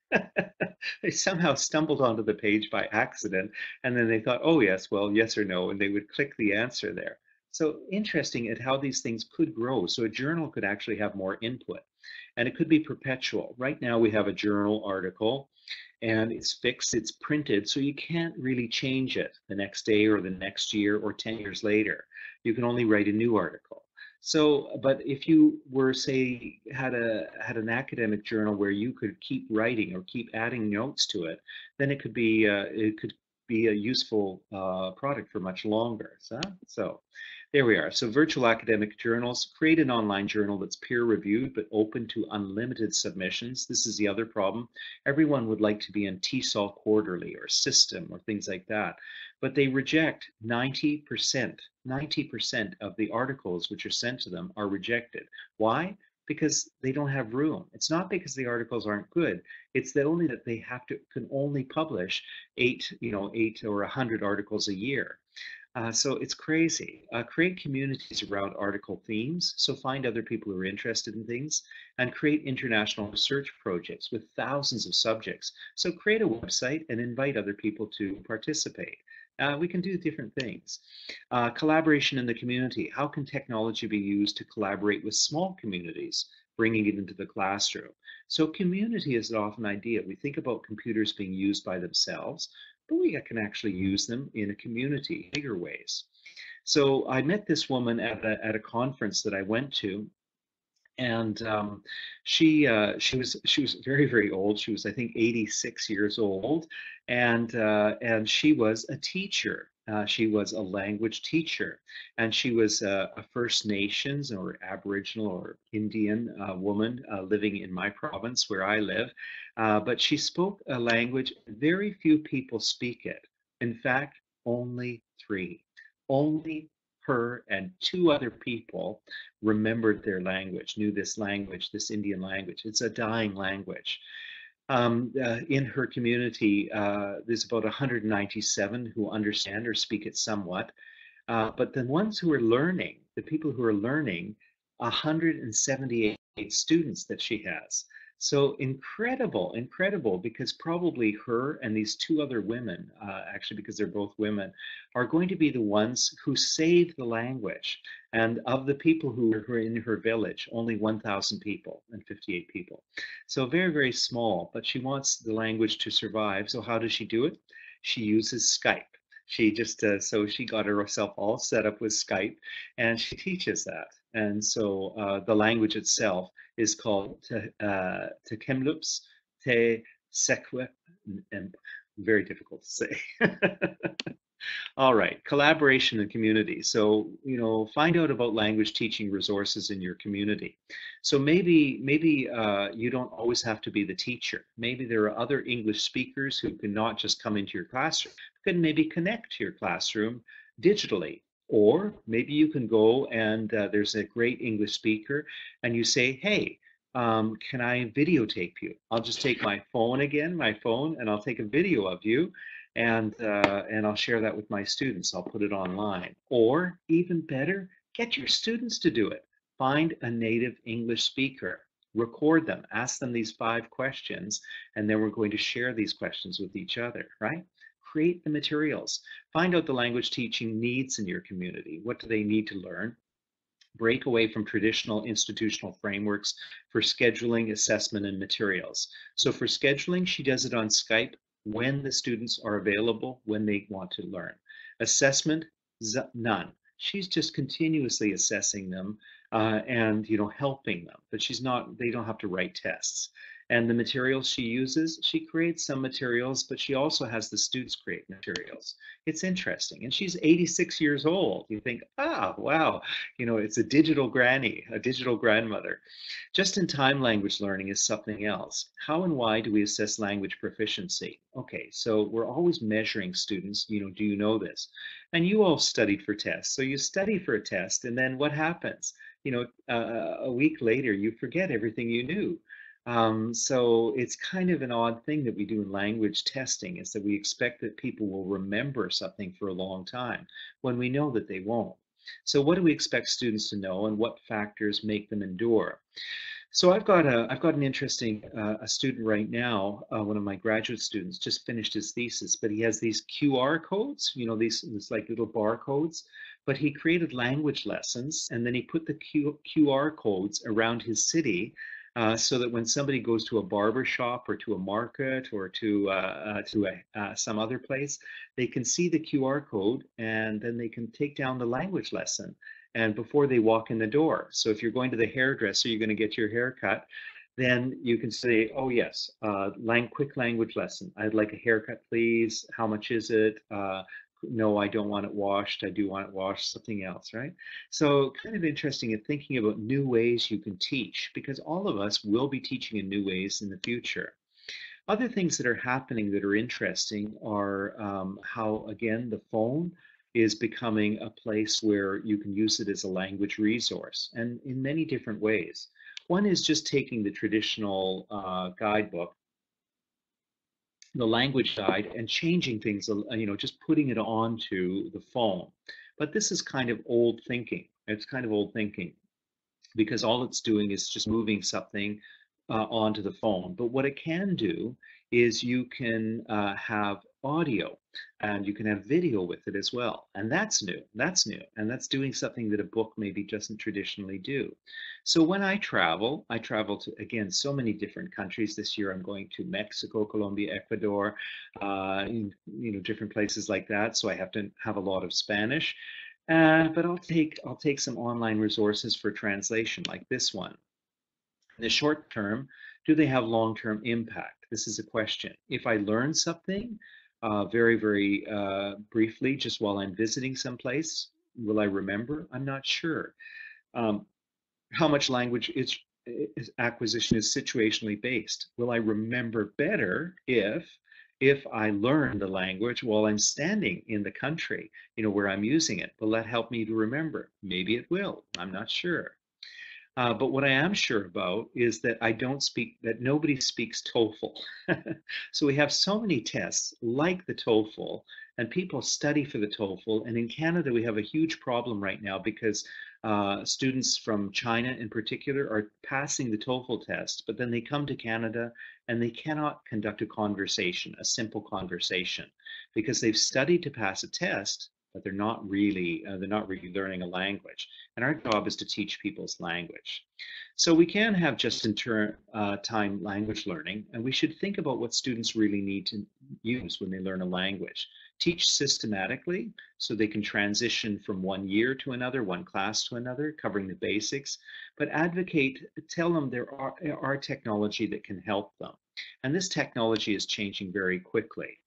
They somehow stumbled onto the page by accident, and then they thought, oh, yes, well, yes or no, and they would click the answer there. So interesting at how these things could grow. So a journal could actually have more input, and it could be perpetual. Right now, we have a journal article, and it's fixed, it's printed, so you can't really change it the next day or the next year or ten years later. You can only write a new article. So, but if you were, say, had a had an academic journal where you could keep writing or keep adding notes to it, then it could be uh, it could be a useful uh, product for much longer. So, so there we are. So virtual academic journals, create an online journal that's peer reviewed but open to unlimited submissions. This is the other problem. Everyone would like to be in T S O L Quarterly or System or things like that, but they reject ninety percent. ninety percent of the articles which are sent to them are rejected. Why? Because they don't have room. It's not because the articles aren't good. It's that only that they have to can only publish eight, you know, eight or a hundred articles a year. Uh, so it's crazy. Uh, create communities around article themes. So find other people who are interested in things and create international research projects with thousands of subjects. So create a website and invite other people to participate. Uh, we can do different things. Uh, collaboration in the community. How can technology be used to collaborate with small communities, bringing it into the classroom? So community is an often idea. We think about computers being used by themselves, but we can actually use them in a community, bigger ways. So I met this woman at a, at a conference that I went to, and um, she uh, she was she was very very old. She was, I think, eighty-six years old, and uh, and she was a teacher. Uh, she was a language teacher, and she was a, a First Nations or Aboriginal or Indian uh, woman uh, living in my province where I live. Uh, but she spoke a language very few people speak it. In fact, only three. Only her and two other people remembered their language, knew this language, this Indian language. It's a dying language. Um, uh, in her community, uh, there's about one hundred ninety-seven who understand or speak it somewhat. Uh, but the ones who are learning, the people who are learning, one hundred seventy-eight students that she has. So incredible, incredible, because probably her and these two other women, uh, actually because they're both women, are going to be the ones who save the language. And of the people who are in her village, only one thousand people and fifty-eight people. So very, very small, but she wants the language to survive. So how does she do it? She uses Skype. She just, uh, so she got herself all set up with Skype and she teaches that. And so uh, the language itself is called Te, uh, Tekemlups Te Sekwe, and very difficult to say. All right, collaboration and community. So, you know, find out about language teaching resources in your community. So maybe, maybe uh, you don't always have to be the teacher. Maybe there are other English speakers who can not just come into your classroom, can maybe connect to your classroom digitally. Or maybe you can go and uh, there's a great English speaker and you say, hey, um, can I videotape you? I'll just take my phone again, my phone, and I'll take a video of you and uh, and I'll share that with my students. I'll put it online. Or even better, get your students to do it. Find a native English speaker, record them, ask them these five questions, and then we're going to share these questions with each other, right? Create the materials. Find out the language teaching needs in your community. What do they need to learn? Break away from traditional institutional frameworks for scheduling, assessment, and materials. So for scheduling, she does it on Skype when the students are available, when they want to learn. Assessment, none. She's just continuously assessing them uh, and, you know, helping them, but she's not, they don't have to write tests. And the materials she uses, she creates some materials, but she also has the students create materials. It's interesting. And she's eighty-six years old. You think, ah, wow, you know, it's a digital granny, a digital grandmother. Just-in-time language learning is something else. How and why do we assess language proficiency? Okay, so we're always measuring students. You know, do you know this? And you all studied for tests. So you study for a test, and then what happens? You know, uh, a week later, you forget everything you knew. Um, so it's kind of an odd thing that we do in language testing, is that we expect that people will remember something for a long time when we know that they won't. So what do we expect students to know and what factors make them endure? So I've got a I've got an interesting uh, a student right now. Uh, one of my graduate students just finished his thesis, but he has these Q R codes. You know, these these like little barcodes. But he created language lessons, and then he put the Q, QR codes around his city, uh, so that when somebody goes to a barber shop or to a market or to uh, uh, to a, uh, some other place, they can see the Q R code, and then they can take down the language lesson and before they walk in the door. So if you're going to the hairdresser, you're going to get your hair cut, then you can say, oh yes, uh, lang quick language lesson. I'd like a haircut, please. How much is it? Uh, no, I don't want it washed. I do want it washed, something else, right? So kind of interesting in thinking about new ways you can teach, because all of us will be teaching in new ways in the future. Other things that are happening that are interesting are um, how, again, the phone is becoming a place where you can use it as a language resource, and in many different ways. One is just taking the traditional uh, guidebook, the language guide, and changing things, uh, you know, just putting it onto the phone. But this is kind of old thinking. It's kind of old thinking because all it's doing is just moving something uh, onto the phone. But what it can do is you can uh, have audio and you can have video with it as well. And that's new. That's new. And that's doing something that a book maybe doesn't traditionally do. So when I travel, I travel to, again, so many different countries. This year I'm going to Mexico, Colombia, Ecuador, uh, in, you know, different places like that. So I have to have a lot of Spanish. Uh, but I'll take I'll take some online resources for translation like this one. In the short term, do they have long-term impact? This is a question. If I learn something uh, very, very uh, briefly, just while I'm visiting someplace, will I remember? I'm not sure. Um, how much language is, is acquisition is situationally based? Will I remember better if if I learn the language while I'm standing in the country, you know, where I'm using it? Will that help me to remember? Maybe it will. I'm not sure. Uh, but what I am sure about is that I don't speak, that nobody speaks TOEFL. So we have so many tests like the TOEFL, and people study for the TOEFL. And in Canada, we have a huge problem right now because uh, students from China in particular are passing the TOEFL test, but then they come to Canada and they cannot conduct a conversation, a simple conversation, because they've studied to pass a test, but they're not really uh, they're not really learning a language. And our job is to teach people's language. So we can have just in turn uh, time language learning, and we should think about what students really need to use when they learn a language. Teach systematically so they can transition from one year to another, one class to another, covering the basics, but advocate, tell them there are, are technology that can help them. And this technology is changing very quickly.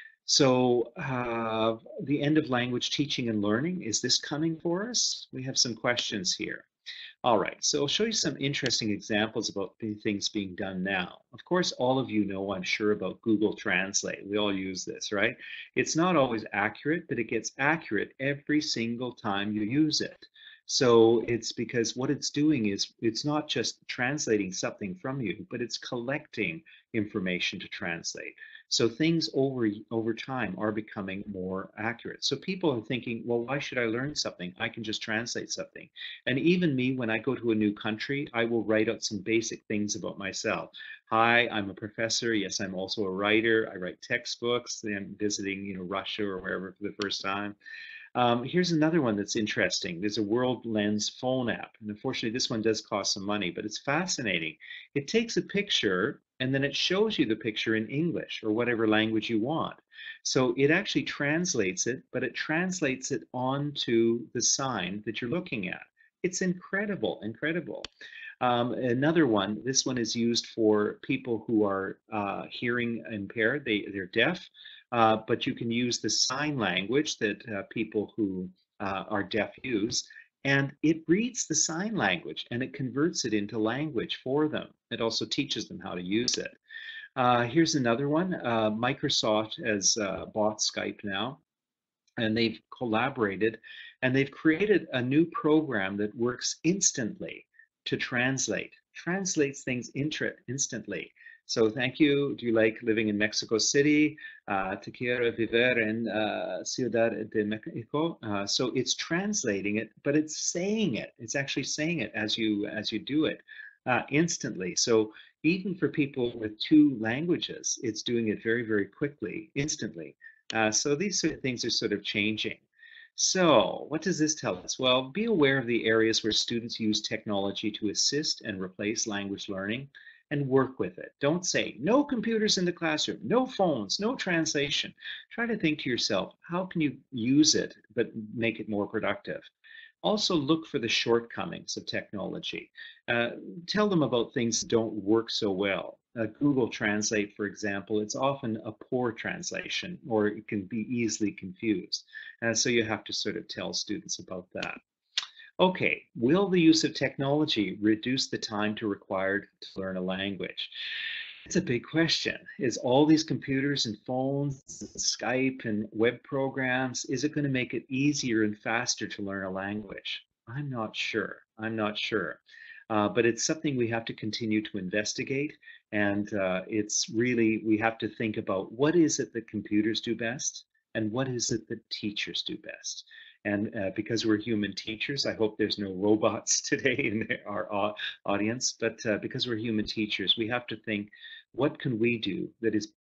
So uh, the end of language teaching and learning, is this coming for us? We have some questions here. All right, so I'll show you some interesting examples about the things being done now. Of course, all of you know, I'm sure, about Google Translate. We all use this, right? It's not always accurate, but it gets accurate every single time you use it. So it's because what it's doing is it's not just translating something from you, but it's collecting information to translate. So things over over time are becoming more accurate. So people are thinking, well, why should I learn something? I can just translate something. And even me, when I go to a new country, I will write out some basic things about myself. Hi, I'm a professor. Yes, I'm also a writer. I write textbooks. I'm visiting, you know, Russia or wherever for the first time. Um, here's another one that's interesting. There's a World Lens phone app. And unfortunately, this one does cost some money, but it's fascinating. It takes a picture and then it shows you the picture in English or whatever language you want. So it actually translates it, but it translates it onto the sign that you're looking at. It's incredible, incredible. Um, another one, this one is used for people who are uh, hearing impaired, they, they're deaf, uh, but you can use the sign language that uh, people who uh, are deaf use, and it reads the sign language and it converts it into language for them. It also teaches them how to use it. Uh, here's another one. Uh, Microsoft has uh, bought Skype now, and they've collaborated and they've created a new program that works instantly to translate, translates things instantly. So thank you. Do you like living in Mexico City? Uh, te quiero vivir en uh, Ciudad de Mexico. Uh, so it's translating it, but it's saying it. It's actually saying it as you as you do it. uh, instantly. So even for people with two languages, it's doing it very, very quickly, instantly. Uh, so these sort of things are sort of changing. So what does this tell us? Well, be aware of the areas where students use technology to assist and replace language learning and work with it. Don't say, no computers in the classroom, no phones, no translation. Try to think to yourself, how can you use it but make it more productive? Also, look for the shortcomings of technology. Uh, Tell them about things that don't work so well. Uh, Google Translate, for example, it's often a poor translation or it can be easily confused. Uh, so you have to sort of tell students about that. Okay, will the use of technology reduce the time to required to learn a language? It's a big question. Is all these computers and phones, and Skype and web programs, is it going to make it easier and faster to learn a language? I'm not sure. I'm not sure. Uh, but it's something we have to continue to investigate. And uh, it's really, we have to think about what is it that computers do best and what is it that teachers do best. And uh, because we're human teachers, I hope there's no robots today in our au- audience, but uh, because we're human teachers, we have to think what can we do that is